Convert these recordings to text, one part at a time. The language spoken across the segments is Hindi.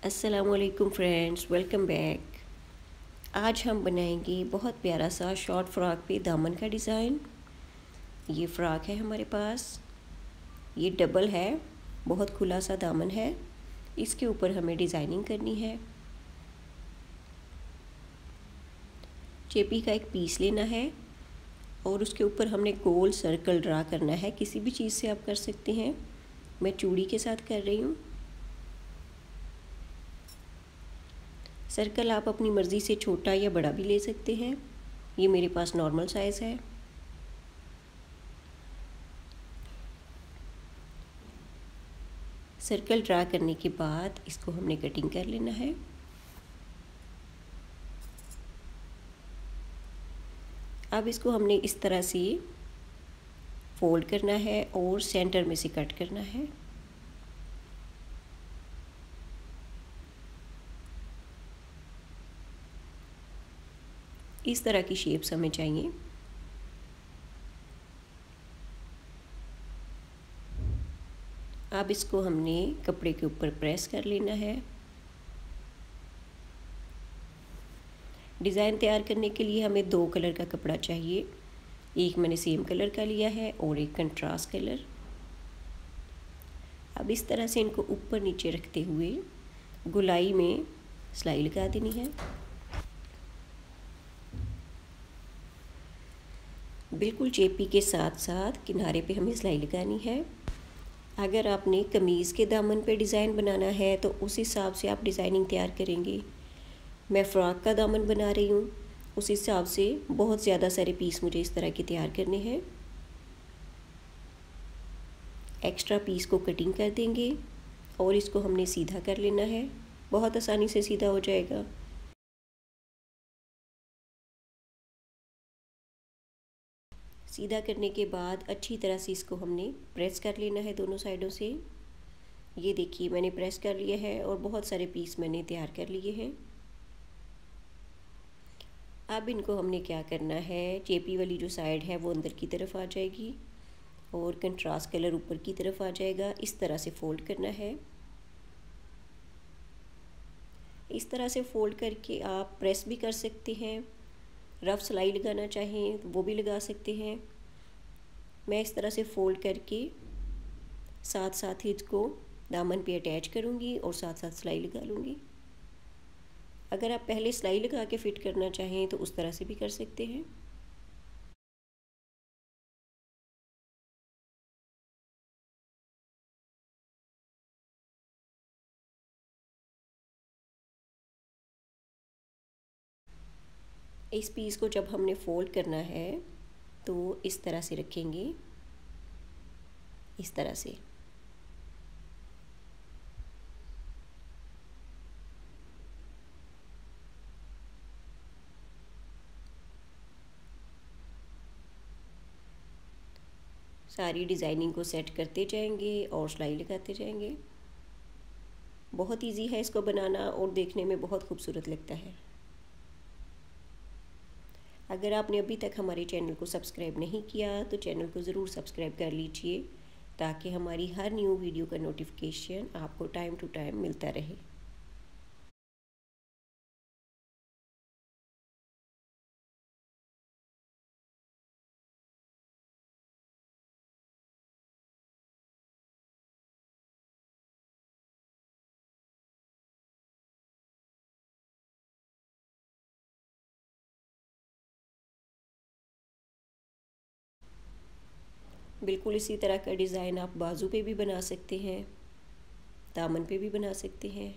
अस्सलामुअलैकुम फ्रेंड्स, वेलकम बैक। आज हम बनाएंगे बहुत प्यारा सा शॉर्ट फ्रॉक पे दामन का डिज़ाइन। ये फ़्रॉक है हमारे पास, ये डबल है, बहुत खुला सा दामन है। इसके ऊपर हमें डिज़ाइनिंग करनी है। चेपी का एक पीस लेना है और उसके ऊपर हमने गोल सर्कल ड्रा करना है। किसी भी चीज़ से आप कर सकते हैं, मैं चूड़ी के साथ कर रही हूँ। सर्कल आप अपनी मर्ज़ी से छोटा या बड़ा भी ले सकते हैं। ये मेरे पास नॉर्मल साइज़ है। सर्कल ड्रा करने के बाद इसको हमने कटिंग कर लेना है। अब इसको हमने इस तरह से फोल्ड करना है और सेंटर में से कट करना है। इस तरह की शेप्स हमें चाहिए। अब इसको हमने कपड़े के ऊपर प्रेस कर लेना है। डिज़ाइन तैयार करने के लिए हमें दो कलर का कपड़ा चाहिए। एक मैंने सेम कलर का लिया है और एक कंट्रास्ट कलर। अब इस तरह से इनको ऊपर नीचे रखते हुए गोलाई में सिलाई लगा देनी है। बिल्कुल चेपी के साथ साथ किनारे पे हमें सिलाई लगानी है। अगर आपने कमीज़ के दामन पे डिज़ाइन बनाना है तो उस हिसाब से आप डिज़ाइनिंग तैयार करेंगे। मैं फ़्रॉक का दामन बना रही हूँ, उस हिसाब से बहुत ज़्यादा सारे पीस मुझे इस तरह के तैयार करने हैं। एक्स्ट्रा पीस को कटिंग कर देंगे और इसको हमने सीधा कर लेना है। बहुत आसानी से सीधा हो जाएगा। सीधा करने के बाद अच्छी तरह से इसको हमने प्रेस कर लेना है दोनों साइडों से। ये देखिए मैंने प्रेस कर लिया है और बहुत सारे पीस मैंने तैयार कर लिए हैं। अब इनको हमने क्या करना है, चेपी वाली जो साइड है वो अंदर की तरफ आ जाएगी और कंट्रास्ट कलर ऊपर की तरफ आ जाएगा। इस तरह से फ़ोल्ड करना है। इस तरह से फ़ोल्ड करके आप प्रेस भी कर सकते हैं, रफ़ सिलाई लगाना चाहें तो वो भी लगा सकते हैं। मैं इस तरह से फ़ोल्ड करके साथ साथ ही इसको दामन पे अटैच करूँगी और साथ साथ सिलाई लगा लूँगी। अगर आप पहले सिलाई लगा के फ़िट करना चाहें तो उस तरह से भी कर सकते हैं। इस पीस को जब हमने फ़ोल्ड करना है तो इस तरह से रखेंगे, इस तरह से। सारी डिज़ाइनिंग को सेट करते जाएंगे और सिलाई लगाते जाएंगे। बहुत इजी है इसको बनाना और देखने में बहुत खूबसूरत लगता है। अगर आपने अभी तक हमारे चैनल को सब्सक्राइब नहीं किया तो चैनल को ज़रूर सब्सक्राइब कर लीजिए ताकि हमारी हर न्यू वीडियो का नोटिफिकेशन आपको टाइम टू टाइम मिलता रहे। बिल्कुल इसी तरह का डिज़ाइन आप बाजू पे भी बना सकते हैं, दामन पे भी बना सकते हैं।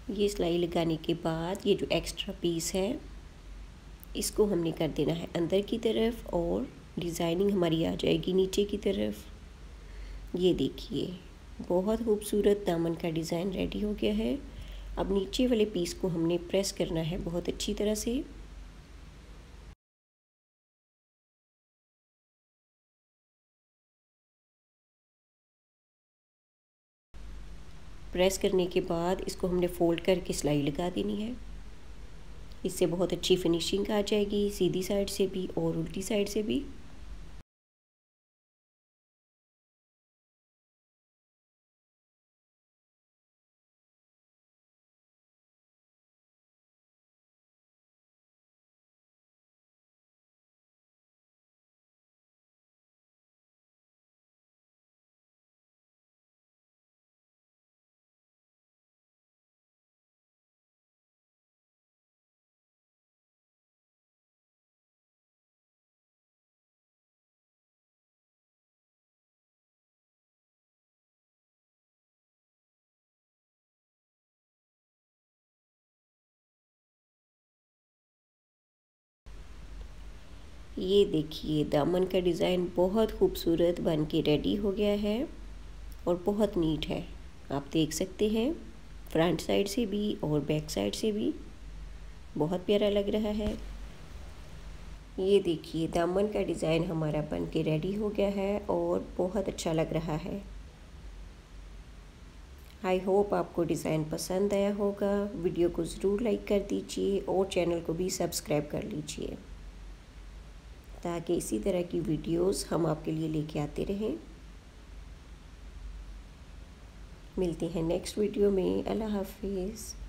ये सिलाई लगाने के बाद ये जो एक्स्ट्रा पीस है इसको हमने कर देना है अंदर की तरफ और डिज़ाइनिंग हमारी आ जाएगी नीचे की तरफ। ये देखिए बहुत खूबसूरत दामन का डिज़ाइन रेडी हो गया है। अब नीचे वाले पीस को हमने प्रेस करना है बहुत अच्छी तरह से। प्रेस करने के बाद इसको हमने फ़ोल्ड करके सिलाई लगा देनी है। इससे बहुत अच्छी फिनिशिंग आ जाएगी सीधी साइड से भी और उल्टी साइड से भी। ये देखिए दामन का डिज़ाइन बहुत खूबसूरत बन के रेडी हो गया है और बहुत नीट है। आप देख सकते हैं फ्रंट साइड से भी और बैक साइड से भी बहुत प्यारा लग रहा है। ये देखिए दामन का डिज़ाइन हमारा बन के रेडी हो गया है और बहुत अच्छा लग रहा है। आई होप आपको डिज़ाइन पसंद आया होगा। वीडियो को ज़रूर लाइक कर दीजिए और चैनल को भी सब्सक्राइब कर लीजिए ताकि इसी तरह की वीडियोस हम आपके लिए लेके आते रहें। मिलते हैं नेक्स्ट वीडियो में। अल्लाह हाफिज़।